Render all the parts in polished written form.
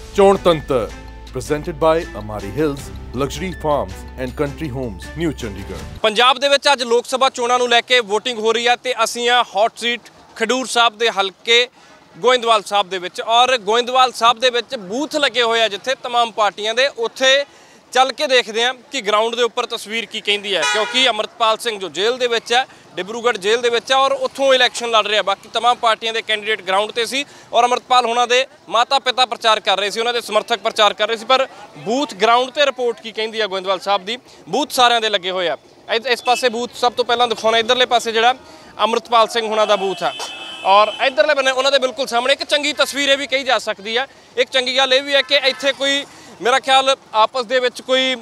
ਚੋਣ ਤੰਤਰ presented by Amari Hills Luxury Farms and Country Homes, New Chandigarh। Punjab ਦੇ ਵਿੱਚ ਅੱਜ ਲੋਕ ਸਭਾ ਚੋਣਾਂ ਨੂੰ ਲੈ ਕੇ VOTING ਹੋ ਰਹੀ ਹੈ ਤੇ ਅਸੀਂ ਆ ਹੌਟ ਸੀਟ ਖਡੂਰ ਸਾਹਿਬ ਦੇ ਹਲਕੇ ਗੋਇੰਦਵਾਲ ਸਾਹਿਬ ਦੇ ਵਿੱਚ ਔਰ ਗੋਇੰਦਵਾਲ ਸਾਹਿਬ ਦੇ ਵਿੱਚ ਬੂਥ ਲੱਗੇ ਹੋਏ ਆ ਜਿੱਥੇ तमाम ਪਾਰਟੀਆਂ ਦੇ ਉੱਥੇ ਚੱਲ ਕੇ ਦੇਖਦੇ ਹਾਂ ਕਿ ਗਰਾਊਂਡ ਦੇ ਉੱਪਰ ਤਸਵੀਰ ਕੀ ਕਹਿੰਦੀ ਹੈ ਕਿਉਂਕਿ ਅਮਰਤਪਾਲ ਸਿੰਘ ਜੋ ਜੇਲ੍ਹ ਦੇ ਵਿੱਚ ਹੈ डिब्रूगढ़ जेल ਦੇ ਵਿੱਚ और ਉੱਥੋਂ इलैक्शन लड़ ਰਿਹਾ बाकी तमाम ਪਾਰਟੀਆਂ ਦੇ ਕੈਂਡੀਡੇਟ ਗਰਾਊਂਡ ਤੇ ਸੀ और ਅਮਰਤਪਾਲ ਹੋਣਾ ਦੇ ਮਾਤਾ ਪਿਤਾ ਪ੍ਰਚਾਰ ਕਰ ਰਹੇ ਸੀ ਉਹਨਾਂ ਦੇ ਸਮਰਥਕ ਪ੍ਰਚਾਰ ਕਰ ਰਹੇ ਸੀ ਪਰ ਬੂਥ ਗਰਾਊਂਡ ਤੇ ਰਿਪੋਰਟ ਕੀ ਕਹਿੰਦੀ ਹੈ ਗੋਇੰਦਵਾਲ ਸਾਹਿਬ ਦੀ ਬੂਥ ਸਾਰਿਆਂ ਦੇ ਲੱਗੇ ਹੋਏ ਆ ਇਸ ਪਾਸੇ ਬੂਥ ਸਭ ਤੋਂ ਪਹਿਲਾਂ ਦਿਖਾਉਣਾ ਇਧਰਲੇ ਪਾਸੇ ਜਿਹੜਾ ਅਮਰਤਪਾਲ ਸਿੰਘ ਹੋਣਾ ਦਾ ਬੂਥ ਆ और इधरले बने उन्होंने बिल्कुल सामने एक चंगी तस्वीर भी कही जा सकती है एक चंगी गल ये भी है कि इत्थे कोई मेरा ख्याल आपस दे विच कोई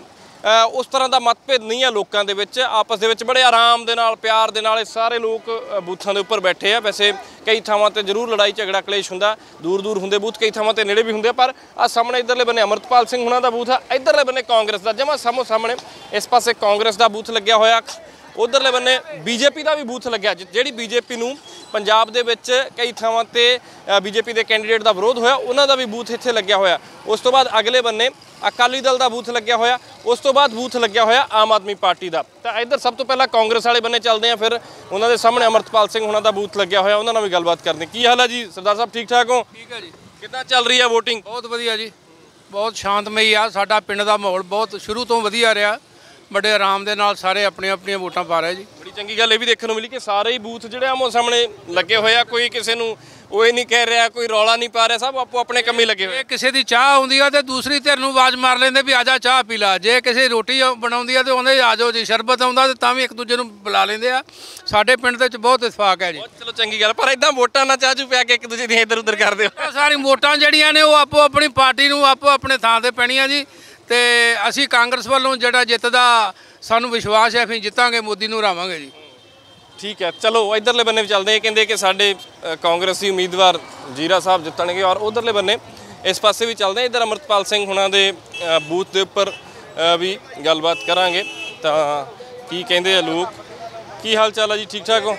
उस तरह का मतभेद नहीं है लोगों के विच आपस दे विच बड़े आराम दे नाल प्यार दे नाल सारे लोग बूथों के उपर बैठे हैं वैसे कई थावां ते जरूर लड़ाई झगड़ा कलेश हुंदा दूर दूर हुंदे बूथ कई थावां ते नेड़े भी हुंदे पर आ सामने इधरले बने अमरतपाल सिंह हुणां दा बूथ है इधरले बने कांग्रेस का जमा सामो सामने इस पासे कांग्रेस का बूथ लग्या होया उधरले बने बीजेपी का भी बूथ लग्या जिहड़ी बीजेपी नूं पंजाब दे विच कई थावां ते बीजेपी के कैंडीडेट का विरोध होया उन्हां दा भी बूथ इत्थे लग्या होया उस तो बाद अगले बन्ने अकाली दल का बूथ लग्या होया उस तो बाद बूथ लग्या होया आम आदमी पार्टी का तो इधर सब तो पहला कांग्रेस वाले बन्ने चलते हैं फिर उन्होंने सामने अमरतपाल सिंह होना का बूथ लग्या होया उन्होंने भी गलबात करनी की हाल है जी सरदार साहब ठीक ठाक हो ठीक है जी किद्दां चल रही है वोटिंग बहुत वधिया जी बहुत शांतमई आ साडा पिंड दा माहौल बहुत शुरू तो वधिया रहा बड़े आराम दे नाल सारे अपनी अपनी वोटां पा रहे जी बड़ी चंगी गल ये भी देखने को मिली कि सारे ही बूथ जिहड़े आमो सामने लगे हुए आ कोई किसी नूं ਉਹ ਨਹੀਂ ਕਹਿ ਰਿਹਾ ਕੋਈ ਰੌਲਾ ਨਹੀਂ ਪਾ ਰਿਹਾ ਸਭ ਆਪੋ ਆਪਣੇ ਕੰਮੇ ਲੱਗੇ ਹੋਏ ਕਿਸੇ ਦੀ ਚਾਹ ਆਉਂਦੀ ਆ ਤੇ ਦੂਸਰੀ ਧਿਰ ਨੂੰ ਆਵਾਜ਼ ਮਾਰ ਲੈਂਦੇ ਵੀ ਆਜਾ ਚਾਹ ਪੀ ਲਾ ਜੇ ਕਿਸੇ ਰੋਟੀ ਬਣਾਉਂਦੀ ਆ ਤੇ ਉਹਨੇ ਆ ਜਾਓ ਜੀ ਸ਼ਰਬਤ ਆਉਂਦਾ ਤੇ ਤਾਂ ਵੀ ਇੱਕ ਦੂਜੇ ਨੂੰ ਬੁਲਾ ਲੈਂਦੇ ਆ ਸਾਡੇ ਪਿੰਡ ਦੇ ਵਿੱਚ ਬਹੁਤ ਇਤਫਾਕ ਹੈ ਜੀ ਚਲੋ ਚੰਗੀ ਗੱਲ ਪਰ ਇਦਾਂ ਵੋਟਾਂ ਨਾਲ ਚਾਹ ਚੂ ਪਿਆ ਕੇ ਇੱਕ ਦੂਜੇ ਦੀ ਇੱਧਰ ਉੱਧਰ ਕਰਦੇ ਹੋ ਸਾਰੀ ਵੋਟਾਂ ਜਿਹੜੀਆਂ ਨੇ ਉਹ ਆਪੋ ਆਪਣੀ ਪਾਰਟੀ ਨੂੰ ਆਪੋ ਆਪਣੇ ਥਾਂ ਤੇ ਪੈਣੀਆਂ ਜੀ ਤੇ ਅਸੀਂ ਕਾਂਗਰਸ ਵੱਲੋਂ ਜਿਹੜਾ ਜਿੱਤਦਾ ਸਾਨੂੰ ਵਿਸ਼ਵਾਸ ਹੈ ਅਸੀਂ ਜਿੱਤਾਂਗੇ ਮੋਦੀ ਨੂੰ ਹਰਾਵਾਂਗੇ ਜੀ ठीक है चलो इधरले बन्ने भी चलते हैं कहते कि साढ़े कांग्रेसी उम्मीदवार जीरा साहब जितणगे और उधरले बन्ने इस पासे भी चलते हैं इधर अमरतपाल सिंह हुणां दे बूथ के उपर भी गलबात करांगे तो की कहते हैं लोग की हाल चाल है जी ठीक ठाक हो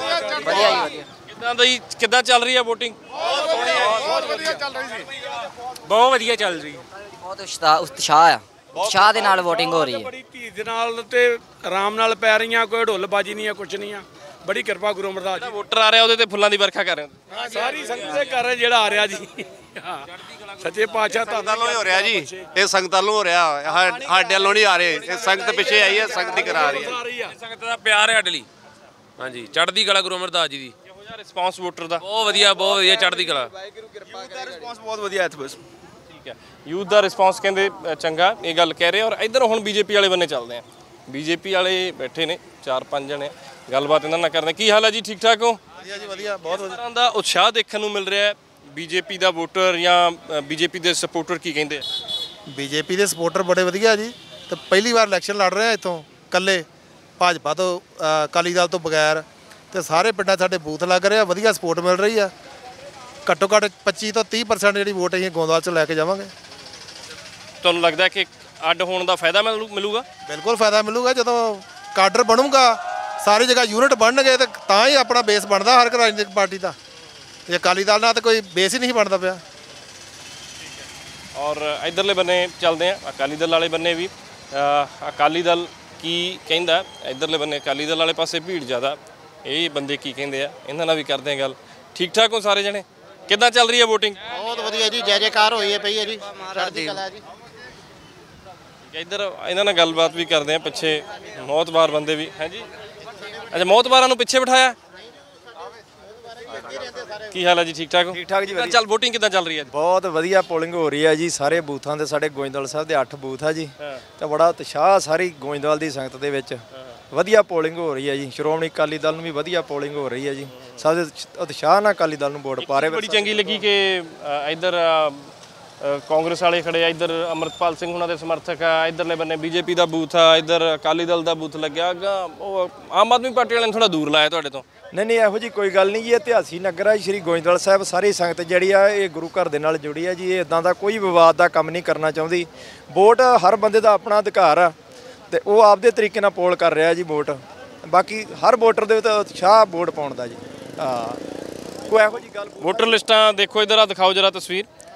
किद्दां चल रही है वोटिंग बहुत वधिया चल रही है बहुत उत्साह है उत्साह ਦੇ ਨਾਲ VOTING ਹੋ ਰਹੀ ਹੈ ਬੜੀ ਧੀਰ ਦੇ ਨਾਲ ਤੇ ਆਰਾਮ ਨਾਲ ਪੈ ਰਹੀਆਂ ਕੋਈ ਢੋਲਬਾਜੀ ਨਹੀਂ ਆ ਕੁਛ ਨਹੀਂ ਆ ਬੜੀ ਕਿਰਪਾ ਗੁਰੂ ਅਮਰਦਾਸ ਜੀ ਵੋਟਰ ਆ ਰਿਹਾ ਉਹਦੇ ਤੇ ਫੁੱਲਾਂ ਦੀ ਵਰਖਾ ਕਰ ਰਹੇ ਹੋ ਸਾਰੀ ਸੰਗਤ ਦੇ ਘਰ ਜਿਹੜਾ ਆ ਰਿਹਾ ਜੀ ਹਾਂ ਸੱਚੇ ਪਾਤਸ਼ਾਹ ਸੰਗਤਾਂ ਨੂੰ ਹੋ ਰਿਹਾ ਜੀ ਇਹ ਸੰਗਤਾਂ ਨੂੰ ਹੋ ਰਿਹਾ ਸਾਡੇ ਵੱਲੋਂ ਨਹੀਂ ਆ ਰਹੇ ਇਹ ਸੰਗਤ ਪਿੱਛੇ ਆਈ ਹੈ ਸੰਗਤ ਹੀ ਕਰਾ ਰਹੀ ਹੈ ਸੰਗਤ ਦਾ ਪਿਆਰ ਹੈ ਸਾਡੇ ਲਈ ਹਾਂਜੀ ਚੜ੍ਹਦੀ ਕਲਾ ਗੁਰੂ ਅਮਰਦਾਸ ਜੀ ਦੀ ਇਹੋ ਜਿਹਾ ਰਿਸਪਾਂਸ ਵੋਟਰ ਦਾ ਬਹੁਤ ਵਧੀਆ ਚੜ੍ਹਦੀ ਕਲਾ ਰਿਸਪਾਂਸ ਬਹੁਤ ਵਧੀਆ ਇੱਥੇ ਬਸ यूथ का रिस्पॉन्स कहते चंगा ये गल कह रहे और इधर हम बीजेपी वाले बन्ने चलते हैं बीजेपी वाले बैठे ने 4-5 जने गलबात इन्होंने करते की हाल है जी ठीक ठाक हो बहुत तरह का उत्साह देखने को मिल रहा है बीजेपी का वोटर या बीजेपी के सपोर्टर की कहते बीजेपी के सपोर्टर बड़े वधिया जी तो पहली बार इलैक्शन लड़ रहे हैं इतों कल्ले भाजपा तो अकाली दल तो बगैर तो सारे पिंडां साडे बूथ लग रहे हैं वधिया सपोर्ट मिल रही है घट्टो घट्ट 25 ਤੋਂ 30% ਜਿਹੜੀ ਵੋਟ ਅਸੀਂ ਗੋਂਦਵਾਲ 'ਚ ਲੈ ਕੇ ਜਾਵਾਂਗੇ ਤੁਹਾਨੂੰ ਲੱਗਦਾ ਕਿ ਅੱਡ ਹੋਣ ਦਾ ਫਾਇਦਾ ਮਿਲੂਗਾ ਬਿਲਕੁਲ ਫਾਇਦਾ ਮਿਲੂਗਾ ਜਦੋਂ ਕਾਡਰ ਬਣੂਗਾ ਸਾਰੀ ਜਗ੍ਹਾ ਯੂਨਿਟ ਬਣਨਗੇ ਤੇ ਤਾਂ ਹੀ ਆਪਣਾ ਬੇਸ ਬਣਦਾ ਹਰ ਰਾਜਨੀਤਿਕ ਪਾਰਟੀ ਦਾ ਇਹ ਅਕਾਲੀ ਦਲ ਨਾਲ ਤਾਂ ਕੋਈ ਬੇਸ ਹੀ ਨਹੀਂ ਬਣਦਾ ਪਿਆ ਔਰ ਇਧਰਲੇ ਬੰਨੇ ਚੱਲਦੇ ਆ ਅਕਾਲੀ ਦਲ ਵਾਲੇ ਬੰਨੇ ਵੀ ਅਕਾਲੀ ਦਲ ਕੀ ਕਹਿੰਦਾ ਇਧਰਲੇ ਬੰਨੇ ਅਕਾਲੀ ਦਲ ਵਾਲੇ ਪਾਸੇ ਭੀੜ ਜ਼ਿਆਦਾ ਇਹ ਬੰਦੇ ਕੀ ਕਹਿੰਦੇ ਆ ਇਹਨਾਂ ਨਾਲ ਵੀ ਕਰਦੇ ਆ ਗੱਲ ਠੀਕ ਠਾਕ ਹੋ ਸਾਰੇ ਜਣੇ ਕਿੱਦਾਂ ਚੱਲ ਰਹੀ ਹੈ VOTING ਬਹੁਤ ਵਧੀਆ ਜੀ ਜੈ ਜੈਕਾਰ ਹੋਈ ਹੈ ਪਈ ਹੈ ਜੀ ਚੜ੍ਹਦੀ ਕਲਾ ਜੀ ਇੱਧਰ ਇਹਨਾਂ ਨਾਲ ਗੱਲਬਾਤ ਵੀ ਕਰਦੇ ਆ ਪਿੱਛੇ ਮੌਤਬਾਰ ਬੰਦੇ ਵੀ ਹੈ ਜੀ ਅੱਛਾ ਮੌਤਬਾਰਾਂ ਨੂੰ ਪਿੱਛੇ ਬਿਠਾਇਆ ਕੀ ਹਾਲ ਹੈ ਜੀ ਠੀਕ ਠਾਕ ਹੋ ਠੀਕ ਠਾਕ ਜੀ ਚੱਲ VOTING ਕਿੱਦਾਂ ਚੱਲ ਰਹੀ ਹੈ ਬਹੁਤ ਵਧੀਆ ਪੋਲਿੰਗ ਹੋ ਰਹੀ ਹੈ ਜੀ ਸਾਰੇ ਬੂਥਾਂ ਦੇ ਸਾਡੇ ਗੋਇੰਦਵਾਲ ਸਾਹਿਬ ਦੇ 8 ਬੂਥ ਆ ਜੀ ਤੇ ਬੜਾ ਉਤਸ਼ਾਹ ਸਾਰੀ ਗੋਇੰਦਵਾਲ ਦੀ ਸੰਗਤ ਦੇ ਵਿੱਚ ਵਧੀਆ ਪੋਲਿੰਗ ਹੋ ਰਹੀ ਹੈ ਜੀ ਸ਼੍ਰੋਮਣੀ ਅਕਾਲੀ ਦਲ ਨੂੰ ਵੀ ਵਧੀਆ ਪੋਲਿੰਗ ਹੋ ਰਹੀ ਹੈ ਜੀ ਸਭ ਦੇ ਉਤਸ਼ਾਹ ਨਾਲ ਅਕਾਲੀ ਦਲ ਨੂੰ ਵੋਟ ਪਾ ਰਹੇ ਬੜੀ ਚੰਗੀ ਲੱਗੀ ਕਿ ਇੱਧਰ ਕਾਂਗਰਸ ਵਾਲੇ ਖੜੇ ਆ ਇੱਧਰ ਅਮਰਤਪਾਲ ਸਿੰਘ ਉਹਨਾਂ ਦੇ ਸਮਰਥਕ ਆ ਇੱਧਰਲੇ ਬੰਨੇ ਬੀਜੇਪੀ ਦਾ ਬੂਥ ਆ ਇੱਧਰ ਅਕਾਲੀ ਦਲ ਦਾ ਬੂਥ ਲੱਗਿਆ ਉਹ ਆਮ ਆਦਮੀ ਪਾਰਟੀ ਵਾਲਿਆਂ ਨੇ ਥੋੜਾ ਦੂਰ ਲਾਇਆ ਤੁਹਾਡੇ ਤੋਂ ਨਹੀਂ ਇਹੋ ਜੀ ਕੋਈ ਗੱਲ ਨਹੀਂ ਜੀ ਇਤਿਹਾਸੀ ਨਗਰ ਆ ਸ਼੍ਰੀ ਗੋਇੰਦਵਾਲ ਸਾਹਿਬ ਸਾਰੀ ਸੰਗਤ ਜਿਹੜੀ ਆ ਇਹ ਗੁਰੂ ਘਰ ਦੇ ਨਾਲ ਜੁੜੀ ਆ ਜੀ ਇਹ ਇਦਾਂ ਦਾ ਕੋਈ ਵਿਵਾਦ ਦਾ ਕੰਮ ਨਹੀਂ ਕਰਨਾ ਚਾਹੁੰਦੀ ਵੋਟ ਹਰ ਬੰਦੇ ਦਾ ਆਪਣਾ ਅਧਿਕਾਰ ਆ ਤੇ ਉਹ ਆਪਦੇ ਤਰੀਕੇ ਨਾਲ ਪੋਲ ਕਰ ਰਿਹਾ ਜੀ ਵੋਟ ਬਾਕੀ ਹਰ ਵੋਟਰ ਦੇ ਉੱਤੇ ਉਤਸ਼ਾਹ ਵੋਟ ਪਾਉਣ ਦਾ ਜੀ ਹਾਂ ਕੋਈ ਇਹੋ ਜੀ ਗੱਲ ਵੋਟਰ ਲਿਸਟਾਂ ਦੇਖੋ ਇੱਧਰ ਆ ਦਿਖਾਓ ਜਰਾ ਤਸਵੀਰ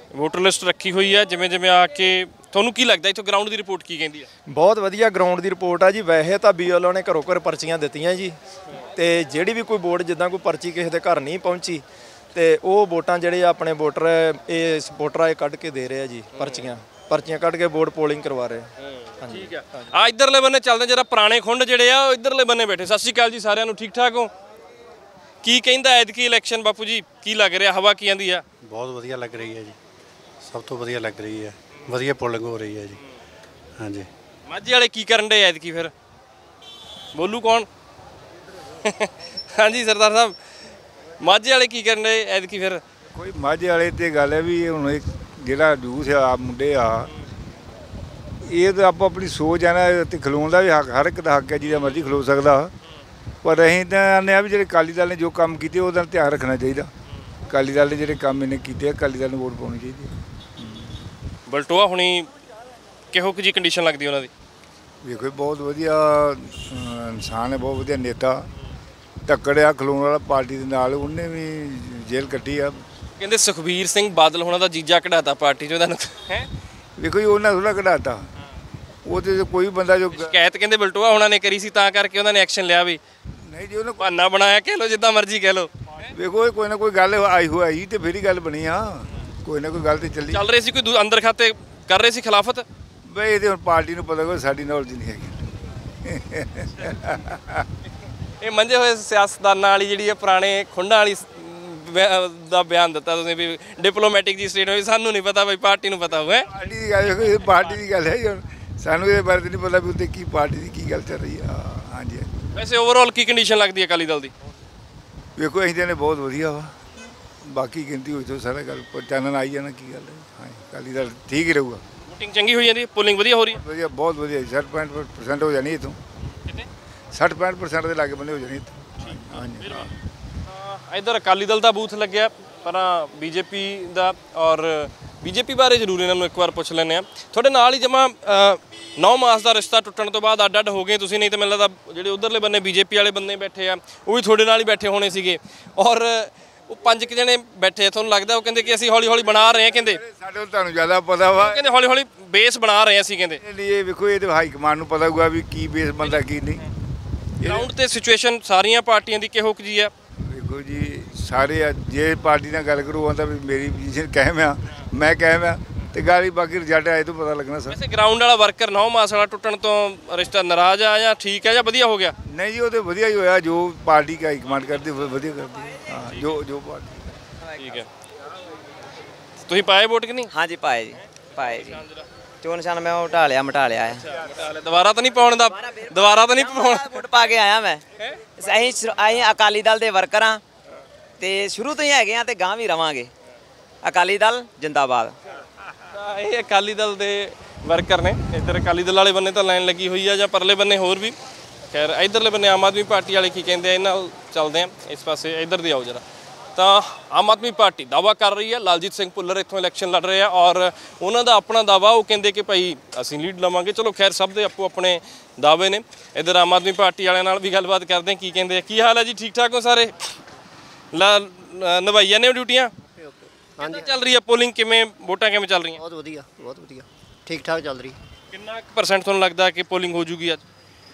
ਵੋਟਰ ਲਿਸਟ ਰੱਖੀ ਹੋਈ ਹੈ ਜਿਵੇਂ ਜਿਵੇਂ ਆ ਕੇ ਤੁਹਾਨੂੰ ਕੀ ਲੱਗਦਾ ਇੱਥੋਂ ਗਰਾਊਂਡ ਦੀ ਰਿਪੋਰਟ ਕੀ ਕਹਿੰਦੀ ਹੈ? ਬਹੁਤ ਵਧੀਆ ਗਰਾਊਂਡ ਦੀ ਰਿਪੋਰਟ ਆ ਜੀ। ਵੈਸੇ ਤਾਂ BLO ਨੇ ਘਰੋਂ ਘਰ ਪਰਚੀਆਂ ਦਿੱਤੀਆਂ ਜੀ, ਤੇ ਜਿਹੜੀ ਵੀ ਕੋਈ ਵੋਟ ਜਿੱਦਾਂ ਕੋਈ ਪਰਚੀ ਕਿਸੇ ਦੇ ਘਰ ਨਹੀਂ ਪਹੁੰਚੀ ਤੇ ਉਹ ਵੋਟਾਂ ਜਿਹੜੇ ਆਪਣੇ ਵੋਟਰ ਇਹ ਸਪੋਰਟਰ ਆਏ ਕੱਢ ਕੇ ਦੇ ਰਹੇ ਆ ਜੀ, ਪਰਚੀਆਂ ਕੱਢ ਕੇ ਵੋਟ ਪੋਲਿੰਗ ਕਰਵਾ ਰਹੇ। ਹਾਂਜੀ ਠੀਕ ਆ। ਆ ਇਧਰਲੇ ਬੰਨੇ ਚੱਲਦੇ ਜਿਹੜਾ ਪੁਰਾਣੇ ਖੁੰਡ ਜਿਹੜੇ ਆ ਉਹ ਇਧਰਲੇ ਬੰਨੇ ਬੈਠੇ। ਸਤਿ ਸ਼੍ਰੀ ਅਕਾਲ ਜੀ ਸਾਰਿਆਂ ਨੂੰ, ਠੀਕ ਠਾਕ ਹੋ? ਕੀ ਕਹਿੰਦਾ ਐਤਕੀ ਇਲੈਕਸ਼ਨ ਬਾਪੂ ਜੀ, ਕੀ ਲੱਗ ਰਿਹਾ, ਹਵਾ ਕੀ ਆਂਦੀ ਆ? ਬਹੁਤ ਵਧੀਆ ਲੱਗ ਰਹੀ ਹੈ ਜੀ, ਸਭ ਤੋਂ ਵਧੀਆ ਲੱਗ ਰਹੀ ਹੈ, ਵਧੀਆ ਪੋਲਿੰਗ ਹੋ ਰਹੀ ਹੈ ਜੀ। ਹਾਂਜੀ। ਮਾਝੇ ਵਾਲੇ ਕੀ ਕਰਨ ਦੇ ਐਤਕੀ ਫਿਰ? ਬੋਲੂ ਕੌਣ? ਹਾਂਜੀ ਸਰਦਾਰ ਸਾਹਿਬ, ਮਾਝੇ ਵਾਲੇ ਕੀ ਕਰਨ ਦੇ ਐਤਕੀ ਫਿਰ? ਕੋਈ ਮਾਝੇ ਵਾਲੇ ਤੇ ਗੱਲ ਹੈ ਵੀ ਹੁਣ ਜਿਹੜਾ ਜੂਸ ਆ ਮੁੰਡੇ ਆ, ਇਹ ਤਾਂ ਆਪੋ ਆਪਣੀ ਸੋਚ ਹੈ ਨਾ, ਤੇ ਖਲੋਣ ਦਾ ਵੀ ਹੱਕ ਹਰ ਇੱਕ ਦਾ ਹੱਕ ਹੈ, ਜਿਹਦਾ ਮਰਜ਼ੀ ਖਲੋ ਸਕਦਾ। ਪਰ ਅਸੀਂ ਤਾਂ ਆਨੇ ਆ ਵੀ ਜਿਹੜੇ ਅਕਾਲੀ ਦਲ ਨੇ ਜੋ ਕੰਮ ਕੀਤੇ ਉਹਦਾ ਧਿਆਨ ਰੱਖਣਾ ਚਾਹੀਦਾ। ਅਕਾਲੀ ਦਲ ਨੇ ਜਿਹੜੇ ਕੰਮ ਇਹਨੇ ਕੀਤੇ, ਅਕਾਲੀ ਦਲ ਨੂੰ ਵੋਟ ਪਾਉਣੀ ਚਾਹੀਦੀ ਹੈ। ਬਲਟੋਆ ਹੁਣੀ ਕਿਹੋ ਜਿਹੀ ਕੰਡੀਸ਼ਨ ਲੱਗਦੀ ਉਹਨਾਂ ਦੀ? ਵੇਖੋ ਬਹੁਤ ਵਧੀਆ ਇਨਸਾਨ ਹੈ, ਬਹੁਤ ਵਧੀਆ ਨੇਤਾ, ਧੱਕੜ ਆ ਖਲੋਣ ਵਾਲਾ ਪਾਰਟੀ ਦੇ ਨਾਲ। ਉਹਨੇ ਵੀ ਜੇਲ੍ਹ ਕੱਟੀ ਆ। ਕਹਿੰਦੇ ਸੁਖਬੀਰ ਸਿੰਘ ਬਾਦਲ ਹੋਣਾ ਦਾ ਜੀਜਾ ਕਢਾਤਾ ਪਾਰਟੀ 'ਚੋਂ, ਇਹਦਾ ਹੈ? ਵੇਖੋ ਜੀ ਉਹਨਾਂ ਥੋੜ੍ਹਾ ਕਢਾਤਾ, ਉਹ ਤੇ ਕੋਈ ਬੰਦਾ ਜੋ ਸ਼ਿਕਾਇਤ ਕਹਿੰਦੇ ਬਲਟੋਆ ਹੋਣਾ ਨੇ ਕਰੀ ਸੀ, ਤਾਂ ਕਰਕੇ ਉਹਨਾਂ ਨੇ ਐਕਸ਼ਨ ਲਿਆ ਵੀ ਨਹੀਂ ਜੀ, ਉਹਨੇ ਬਹਾਨਾ ਬਣਾਇਆ, ਕਹਿ ਲਓ ਜਿੱਦਾਂ ਮਰਜ਼ੀ ਕਹਿ ਲਓ। ਵੇਖੋ ਕੋਈ ਨਾ ਕੋਈ ਗੱਲ ਆਈ ਤੇ ਫਿਰ ਹੀ ਗੱਲ ਬਣੀ ਆ, ਕੋਈ ਨਾ ਕੋਈ ਗੱਲ ਤੇ ਚੱਲੀ ਚੱਲ ਰਹੀ ਸੀ। ਕੋਈ ਅੰਦਰ ਖਾਤੇ ਕਰ ਰਹੇ ਸੀ ਖਿਲਾਫਤ? ਬਈ ਇਹਦੇ ਹੁਣ ਪਾਰਟੀ ਨੂੰ ਪਤਾ, ਕੋਈ ਸਾਡੀ ਨੌਲੇਜ ਨਹੀਂ ਹੈਗੀ। ਇਹ ਮੰਝੇ ਹੋਏ ਸਿਆਸਤਦਾਨਾਂ ਵਾਲੀ ਜਿਹੜੀ ਹੈ ਪੁਰਾਣੇ ਖੁੰਡਾਂ ਵਾਲੀ ਦਾ ਬਿਆਨ ਦਿੱਤਾ ਤੁਸੀਂ ਵੀ ਡਿਪਲੋਮੈਟਿਕ ਜੀ ਸਟੇਟ ਹੋਈ, ਸਾਨੂੰ ਨਹੀਂ ਪਤਾ ਬਈ ਪਾਰਟੀ ਨੂੰ ਪਤਾ ਹੋਵੇ। ਪਾਰਟੀ ਦੀ ਗੱਲ, ਇਹ ਪਾਰਟੀ ਦੀ ਗੱਲ ਹੈ ਹੁਣ, ਸਾਨੂੰ ਇਹਦੇ ਬਾਰੇ ਨਹੀਂ ਪਤਾ ਵੀ ਉੱਤੇ ਕੀ ਪਾਰਟੀ ਦੀ ਕੀ ਗੱਲ ਚੱਲ ਰਹੀ ਆ। ਹਾਂਜੀ। ਵੈਸੇ ਓਵਰਆਲ ਕੀ ਕੰਡੀਸ਼ਨ ਲੱਗਦੀ ਹੈ ਅਕਾਲੀ ਦਲ ਦੀ? ਵੇਖੋ ਅਸੀਂ ਤਾਂ ਬਹੁਤ ਵਧੀਆ ਵਾ, ਬਾਕੀ ਗਿਣਤੀ ਹੋਈ ਤੋਂ ਸਾਰਾ ਗੱਲ ਚਾਨਣ ਆਈ ਜਾਣਾ ਕੀ ਗੱਲ ਹੈ। ਹਾਂ, ਅਕਾਲੀ ਦਲ ਠੀਕ ਹੀ ਰਹੂਗਾ। ਵੋਟਿੰਗ ਚੰਗੀ ਹੋਈ ਜਾਂਦੀ, ਪੋਲਿੰਗ ਵਧੀਆ ਹੋ ਰਹੀ ਹੈ? ਵਧੀਆ, ਬਹੁਤ ਵਧੀਆ। 60-65% ਹੋ ਜਾਣੀ ਇੱਥੋਂ, 60-65% ਦੇ ਲਾਗੇ ਬੰਨੇ ਹੋ ਜਾਣੀ ਇੱਥੋਂ। ਹਾਂਜੀ। ਇੱਧਰ ਅਕਾਲੀ ਦਲ ਦਾ ਬੂਥ ਲੱਗਿਆ, ਪਰ ਬੀਜੇਪੀ ਦਾ, ਔਰ ਬੀਜੇਪੀ ਬਾਰੇ ਜ਼ਰੂਰ ਇਹਨਾਂ ਨੂੰ ਇੱਕ ਵਾਰ ਪੁੱਛ ਲੈਂਦੇ ਆ। ਤੁਹਾਡੇ ਨਾਲ ਹੀ ਜਮਾ 9 ਮਾਸ ਦਾ ਰਿਸ਼ਤਾ ਟੁੱਟਣ ਤੋਂ ਬਾਅਦ ਅੱਡ ਹੋ ਗਏ ਤੁਸੀਂ, ਨਹੀਂ ਤਾਂ ਮੈਨੂੰ ਲੱਗਦਾ ਜਿਹੜੇ ਉਧਰਲੇ ਬੰਨੇ ਬੀਜੇਪੀ ਵਾਲੇ ਬੰਦੇ ਬੈਠੇ ਆ ਉਹ ਵੀ ਤੁਹਾਡੇ ਨਾਲ ਹੀ ਬੈਠੇ ਹੋਣੇ ਸੀਗੇ, ਔਰ ਉਹ 5 ਜਣੇ ਬੈਠੇ। ਤੁਹਾਨੂੰ ਲੱਗਦਾ ਉਹ ਕਹਿੰਦੇ ਕਿ ਅਸੀਂ ਹੌਲੀ ਹੌਲੀ ਬਣਾ ਰਹੇ ਹਾਂ, ਕਹਿੰਦੇ ਸਾਡੇ ਤੁਹਾਨੂੰ ਜ਼ਿਆਦਾ ਪਤਾ ਵਾ, ਕਹਿੰਦੇ ਹੌਲੀ ਹੌਲੀ ਬੇਸ ਬਣਾ ਰਹੇ ਅਸੀਂ, ਕਹਿੰਦੇ ਇਹ ਵੇਖੋ ਇਹ ਤਾਂ ਹਾਈ ਕਮਾਂਡ ਨੂੰ ਪਤਾ ਹੋਊਗਾ ਵੀ ਕੀ ਬੇਸ ਬਣਦਾ ਕੀ ਨਹੀਂ। ਗਰਾਊਂਡ ਤੇ ਸਿਚੁਏਸ਼ਨ ਸਾਰੀਆਂ ਪਾਰਟੀਆਂ ਦੀ ਕਿਹੋ ਜਿਹੀ ਆ? ਵੇਖੋ ਜੀ ਸਾਰੇ ਜੇ ਪਾਰਟੀ ਨਾਲ ਗੱਲ ਕਰੂ ਆਉਂਦਾ ਵੀ ਮੇਰੀ ਪੋਜੀਸ਼ਨ ਕਾਇਮ ਆ, ਮੈਂ ਕਾਇਮ ਆ, ਤੇ ਗਾਲੀ ਬਾਕੀ ਰਿਜ਼ਲਟ ਆਏ ਤੋਂ ਪਤਾ ਲੱਗਣਾ ਸਰ। ਵੈਸੇ ਗਰਾਊਂਡ ਵਾਲਾ ਵਰਕਰ 9 ਮਾਸ ਵਾਲਾ ਟੁੱਟਣ ਤੋਂ ਰਿਸ਼ਤਾ ਨਾਰਾਜ਼ ਆ ਜਾਂ ਠੀਕ ਹੈ ਜਾਂ ਵਧੀਆ ਹੋ ਗਿਆ? ਨਹੀਂ ਜੀ, ਉਹ ਤਾਂ ਵਧੀਆ ਹੀ ਹੋਇਆ, ਜੋ ਪਾਰਟੀ ਹਾਈ ਕਮਾਂਡ ਕਰਦੀ ਵਧੀਆ ਕਰਦੀ। ਹਾਂ, ਜੋ ਪਾਰਟੀ। ਠੀਕ ਹੈ। ਤੁਸੀਂ ਪਾਏ ਵੋਟ ਕਿ ਨਹੀਂ? ਹਾਂਜੀ ਪਾਏ ਜੀ, ਪਾਏ ਜੀ। ਚੋਣ ਨਿਸ਼ਾਨ ਮੈਂ ਮਿਟਾ ਲਿਆ ਹੈ। ਦੁਬਾਰਾ ਤਾਂ ਨਹੀਂ ਪਾਉਣ ਦਾ? ਦੁਬਾਰਾ ਤਾਂ ਨਹੀਂ ਪਾਉਣ? ਵੋਟ ਪਾ ਕੇ ਆਇਆ ਮੈਂ। ਅਸੀਂ ਅਕਾਲੀ ਦਲ ਦੇ ਵਰਕਰ ਹਾਂ ਤੇ ਸ਼ੁਰੂ ਤੋਂ ਹੀ ਹੈਗੇ ਆ ਤੇ ਗਾਂ ਵੀ ਰਵਾਂਗੇ। ਅਕਾਲੀ ਦਲ ਜਿੰਦਾਬਾਦ। ਇਹ ਅਕਾਲੀ ਦਲ ਦੇ ਵਰਕਰ ਨੇ। ਇੱਧਰ ਅਕਾਲੀ ਦਲ ਵਾਲੇ ਬੰਨੇ ਤਾਂ ਲਾਈਨ ਲੱਗੀ ਹੋਈ ਆ, ਜਾਂ ਪਰਲੇ ਬੰਨੇ ਹੋਰ ਵੀ। ਖੈਰ ਇਧਰਲੇ ਬੰਨੇ ਆਮ ਆਦਮੀ ਪਾਰਟੀ ਵਾਲੇ ਕੀ ਕਹਿੰਦੇ ਆ, ਇਹਨਾਂ ਨਾਲ ਚੱਲਦੇ ਆ। ਇਸ ਪਾਸੇ ਇੱਧਰ ਦੀ ਆਓ ਜਰਾ। ਤਾਂ ਆਮ ਆਦਮੀ ਪਾਰਟੀ ਦਾਅਵਾ ਕਰ ਰਹੀ ਹੈ, ਲਾਲਜੀਤ ਸਿੰਘ ਭੁੱਲਰ ਇੱਥੋਂ ਇਲੈਕਸ਼ਨ ਲੜ ਰਹੇ ਆ, ਔਰ ਉਹਨਾਂ ਦਾ ਆਪਣਾ ਦਾਅਵਾ, ਉਹ ਕਹਿੰਦੇ ਕਿ ਭਾਈ ਅਸੀਂ ਲੀਡ ਲਵਾਂਗੇ। ਚਲੋ ਖੈਰ ਸਭ ਦੇ ਆਪੋ ਆਪਣੇ ਦਾਅਵੇ ਨੇ। ਇੱਧਰ ਆਮ ਆਦਮੀ ਪਾਰਟੀ ਵਾਲਿਆਂ ਨਾਲ ਵੀ ਗੱਲਬਾਤ ਕਰਦੇ ਹਾਂ, ਕੀ ਕਹਿੰਦੇ ਆ। ਕੀ ਹਾਲ ਹੈ ਜੀ, ਠੀਕ ਠਾਕ ਹੋ ਸਾਰੇ? ਨਿਭਾਈਆਂ ਨੇ ਡਿਊਟੀਆਂ? ਹਾਂਜੀ। ਚੱਲ ਰਹੀ ਹੈ ਪੋਲਿੰਗ, ਕਿਵੇਂ ਵੋਟਾਂ ਕਿਵੇਂ ਚੱਲ ਰਹੀਆਂ? ਬਹੁਤ ਵਧੀਆ, ਬਹੁਤ ਵਧੀਆ, ਠੀਕ ਠਾਕ ਚੱਲ ਰਹੀ। ਕਿੰਨਾ % ਤੁਹਾਨੂੰ ਲੱਗਦਾ ਕਿ ਪੋਲਿੰਗ ਹੋ ਜੂਗੀ ਅੱਜ?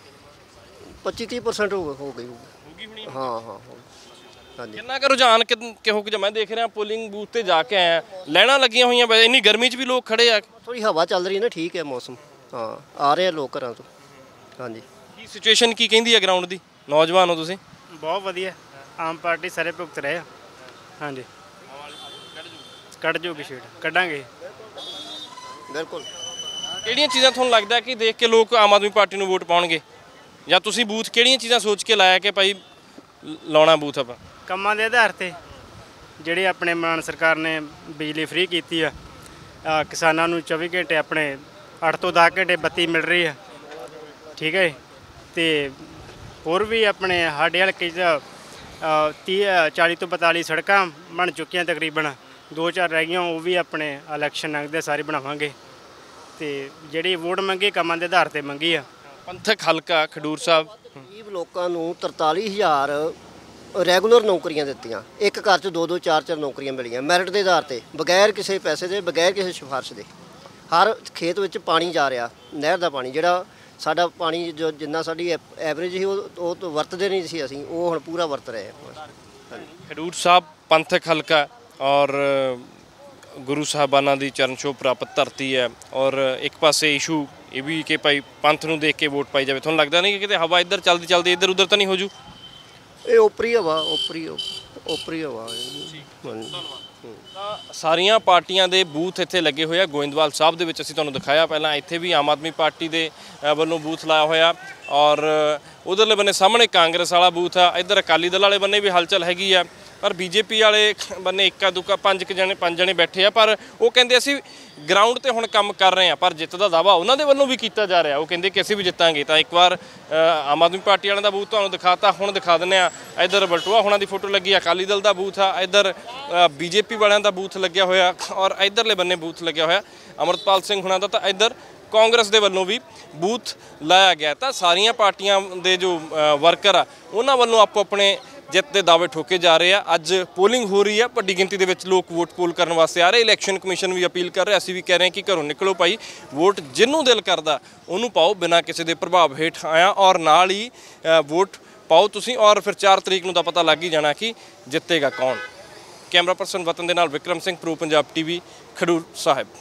25-30% ਹੋ ਗਈ ਹੋਣੀ? ਹਾਂ ਹਾਂ। ਹਾਂਜੀ। ਕਿੰਨਾ ਕੁ ਰੁਝਾਨ ਕਿਹੋ ਜਿਹਾ? ਮੈਂ ਦੇਖ ਰਿਹਾ ਪੋਲਿੰਗ ਬੂਥ ਤੇ ਜਾ ਕੇ ਆਇਆ, ਲਾਈਨਾਂ ਲੱਗੀਆਂ ਹੋਈਆਂ, ਇੰਨੀ ਗਰਮੀ 'ਚ ਵੀ ਲੋਕ ਖੜੇ ਆ। ਥੋੜੀ ਹਵਾ ਚੱਲ ਰਹੀ ਹੈ ਨਾ, ਠੀਕ ਹੈ ਮੌਸਮ। ਹਾਂ, ਆ ਰਹੇ ਆ ਲੋਕ ਘਰਾਂ ਤੋਂ। ਹਾਂਜੀ। ਕੀ ਸਿਚੁਏਸ਼ਨ ਕੀ ਕਹਿੰਦੀ ਹੈ ਗਰਾਊਂਡ ਦੀ? ਨੌਜਵਾਨ ਹੋ ਤੁਸੀਂ। ਬਹੁਤ ਵਧੀਆ, ਆਮ ਪਾਰਟੀ ਸਾਰੇ ਭੁਗਤ ਰਹੇ ਆ। ਹਾਂਜੀ, ਕੱਢ ਜੂਗੀ ਸੀਟ, ਕੱਢਾਂਗੇ ਬਿਲਕੁਲ। ਕਿਹੜੀਆਂ ਚੀਜ਼ਾਂ ਤੁਹਾਨੂੰ ਲੱਗਦਾ ਕਿ ਦੇਖ ਕੇ ਲੋਕ ਆਮ ਆਦਮੀ ਪਾਰਟੀ ਨੂੰ ਵੋਟ ਪਾਉਣਗੇ, ਜਾਂ ਤੁਸੀਂ ਬੂਥ ਕਿਹੜੀਆਂ ਚੀਜ਼ਾਂ ਸੋਚ ਕੇ ਲਾਇਆ ਕਿ ਭਾਈ ਲਾਉਣਾ ਬੂਥ ਆਪਾਂ? ਕੰਮਾਂ ਦੇ ਆਧਾਰ ਤੇ ਜਿਹੜੇ ਆਪਣੇ ਮਾਨ ਸਰਕਾਰ ਨੇ ਬਿਜਲੀ ਫ੍ਰੀ ਕੀਤੀ ਆ, ਕਿਸਾਨਾਂ ਨੂੰ 24 ਘੰਟੇ ਆਪਣੇ 8 ਤੋਂ 10 ਘੰਟੇ ਬੱਤੀ ਮਿਲ ਰਹੀ ਆ। ਠੀਕ ਹੈ। ਤੇ ਹੋਰ ਵੀ ਆਪਣੇ ਸਾਡੇ ਹਲਕੇ 'ਚ 40 ਤੋਂ 42 ਸੜਕਾਂ ਬਣ ਚੁੱਕੀਆਂ, ਤਕਰੀਬਨ 2-4 ਰਹਿ ਗਈਆਂ, ਉਹ ਵੀ ਆਪਣੇ ਇਲੈਕਸ਼ਨ ਲੰਘਦੇ ਸਾਰੇ ਬਣਾਵਾਂਗੇ। ਤੇ ਜਿਹੜੀ ਵੋਟ ਮੰਗੀ ਕੰਮਾਂ ਦੇ ਆਧਾਰ ਤੇ ਮੰਗੀ ਆ। ਪੰਥਕ ਹਲਕਾ ਖਡੂਰ ਸਾਹਿਬ, ਗਰੀਬ ਲੋਕਾਂ ਨੂੰ 43,000 ਰੈਗੂਲਰ ਨੌਕਰੀਆਂ ਦਿੱਤੀਆਂ। ਇੱਕ ਘਰ 'ਚ 2-2 4-4 ਨੌਕਰੀਆਂ ਮਿਲੀਆਂ ਮੈਰਿਟ ਦੇ ਆਧਾਰ ਤੇ, ਬਗੈਰ ਕਿਸੇ ਪੈਸੇ ਦੇ, ਬਗੈਰ ਕਿਸੇ ਸਿਫਾਰਿਸ਼ ਦੇ। ਹਰ ਖੇਤ ਵਿੱਚ ਪਾਣੀ ਜਾ ਰਿਹਾ, ਨਹਿਰ ਦਾ ਪਾਣੀ, ਜਿਹੜਾ ਸਾਡਾ ਪਾਣੀ ਜੋ ਜਿੰਨਾ ਸਾਡੀ ਐਵਰੇਜ ਸੀ ਉਹ ਤੋਂ ਵਰਤਦੇ ਨਹੀਂ ਸੀ ਅਸੀਂ, ਉਹ ਹੁਣ ਪੂਰਾ ਵਰਤ ਰਹੇ ਹਾਂ। ਖਡੂਰ ਸਾਹਿਬ ਪੰਥਕ ਹਲਕਾ ਔਰ ਗੁਰੂ ਸਾਹਿਬਾਨਾਂ ਦੀ ਚਰਨ ਛੋਹ ਪ੍ਰਾਪਤ ਧਰਤੀ ਹੈ ਔਰ ਇੱਕ ਪਾਸੇ ਇਸ਼ੂ ਇਹ ਵੀ ਕਿ ਭਾਈ ਪੰਥ ਨੂੰ ਦੇਖ ਕੇ ਵੋਟ ਪਾਈ ਜਾਵੇ। ਤੁਹਾਨੂੰ ਲੱਗਦਾ ਨਹੀਂ ਕਿ ਕਿਤੇ ਹਵਾ ਇੱਧਰ ਚੱਲਦੀ ਚੱਲਦੀ ਇੱਧਰ ਉੱਧਰ ਤਾਂ ਨਹੀਂ ਹੋ ਜੂ? ਇਹ ਓਪਰੀ ਹਵਾ, ਓਪਰੀ ਹਵਾ। ਤਾਂ ਸਾਰੀਆਂ ਪਾਰਟੀਆਂ ਦੇ ਬੂਥ ਇੱਥੇ ਲੱਗੇ ਹੋਏ ਆ ਗੋਇੰਦਵਾਲ ਸਾਹਿਬ ਦੇ ਵਿੱਚ। ਅਸੀਂ ਤੁਹਾਨੂੰ ਦਿਖਾਇਆ ਪਹਿਲਾਂ, ਇੱਥੇ ਵੀ ਆਮ ਆਦਮੀ ਪਾਰਟੀ ਦੇ ਵੱਲੋਂ ਬੂਥ ਲਾਇਆ ਹੋਇਆ ਔਰ ਉਧਰਲੇ ਬੰਨੇ ਸਾਹਮਣੇ ਕਾਂਗਰਸ ਵਾਲਾ ਬੂਥ ਆ, ਇੱਧਰ ਅਕਾਲੀ ਦਲ ਵਾਲੇ ਬੰਨੇ ਵੀ ਹਲਚਲ ਹੈਗੀ ਆ। ਪਰ ਬੀਜੇਪੀ ਵਾਲੇ ਬੰਨੇ ਇੱਕਾ ਦੁੱਕਾ ਪੰਜ ਜਣੇ ਬੈਠੇ ਆ, ਪਰ ਉਹ ਕਹਿੰਦੇ ਅਸੀਂ ਗਰਾਊਂਡ ਤੇ ਹੁਣ ਕੰਮ ਕਰ ਰਹੇ ਆ, ਪਰ ਜਿੱਤ ਦਾ ਦਾਅਵਾ ਉਹਨਾਂ ਦੇ ਵੱਲੋਂ ਵੀ ਕੀਤਾ ਜਾ ਰਿਹਾ। ਉਹ ਕਹਿੰਦੇ ਕਿ ਅਸੀਂ ਵੀ ਜਿੱਤਾਂਗੇ। ਤਾਂ ਇੱਕ ਵਾਰ ਆਮ ਆਦਮੀ ਪਾਰਟੀ ਵਾਲਿਆਂ ਦਾ ਬੂਥ ਤੁਹਾਨੂੰ ਦਿਖਾਤਾ, ਹੁਣ ਦਿਖਾ ਦਿੰਦੇ ਆ। ਇੱਧਰ ਬਲਟੋਆ ਹੋਣਾ ਦੀ ਫੋਟੋ ਲੱਗੀ, ਅਕਾਲੀ ਦਲ ਦਾ ਬੂਥ ਆ, ਇੱਧਰ ਬੀਜੇਪੀ ਵਾਲਿਆਂ ਦਾ ਬੂਥ ਲੱਗਿਆ ਹੋਇਆ ਔਰ ਇੱਧਰਲੇ ਬੰਨੇ ਬੂਥ ਲੱਗਿਆ ਹੋਇਆ ਅਮਰਪਾਲ ਸਿੰਘ ਹੁਣਾਂ ਦਾ। ਤਾਂ ਇੱਧਰ ਕਾਂਗਰਸ ਦੇ ਵੱਲੋਂ ਵੀ ਬੂਥ ਲਾਇਆ ਗਿਆ। ਤਾਂ ਸਾਰੀਆਂ ਪਾਰਟੀਆਂ ਦੇ ਜੋ ਵਰਕਰ ਆ ਉਹਨਾਂ ਵੱਲੋਂ ਆਪੋ ਆਪਣੇ ਜਿੱਤ ਦੇ ਦਾਅਵੇ ਠੋਕੇ ਜਾ ਰਹੇ ਆ। ਅੱਜ ਪੋਲਿੰਗ ਹੋ ਰਹੀ ਆ, ਵੱਡੀ ਗਿਣਤੀ ਦੇ ਵਿੱਚ ਲੋਕ ਵੋਟ ਪੋਲ ਕਰਨ ਵਾਸਤੇ ਆ ਰਹੇ। ਇਲੈਕਸ਼ਨ ਕਮਿਸ਼ਨ ਵੀ ਅਪੀਲ ਕਰ ਰਿਹਾ, ਅਸੀਂ ਵੀ ਕਹਿ ਰਹੇ ਹਾਂ ਕਿ ਘਰੋਂ ਨਿਕਲੋ ਭਾਈ, ਵੋਟ ਜਿਹਨੂੰ ਦਿਲ ਕਰਦਾ ਉਹਨੂੰ ਪਾਓ, ਬਿਨਾਂ ਕਿਸੇ ਦੇ ਪ੍ਰਭਾਵ ਹੇਠ ਆਇਆ ਔਰ ਨਾਲ ਹੀ ਵੋਟ ਪਾਓ ਤੁਸੀਂ। ਔਰ ਫਿਰ 4 ਤਰੀਕ ਨੂੰ ਤਾਂ ਪਤਾ ਲੱਗ ਹੀ ਜਾਣਾ ਕਿ ਜਿੱਤੇਗਾ ਕੌਣ। ਕੈਮਰਾ ਪਰਸਨ ਵਤਨ ਦੇ ਨਾਲ ਵਿਕਰਮ ਸਿੰਘ, ਪ੍ਰੋ ਪੰਜਾਬ ਟੀਵੀ, ਖਡੂਰ ਸਾਹਿਬ।